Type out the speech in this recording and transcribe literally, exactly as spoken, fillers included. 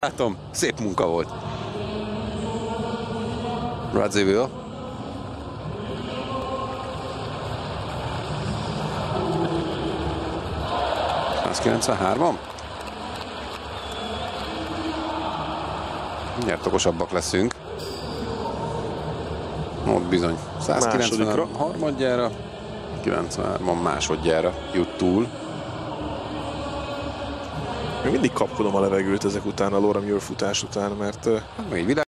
Látom, szép munka volt. Radziwill. százkilencvenhárom. Mindjárt okosabbak leszünk. Ott bizony. százkilencven harmadjára, kilencvenhárom másodjára jut túl. Még mindig kapkodom a levegőt ezek után, a Laura Muir futás után, mert... Hát még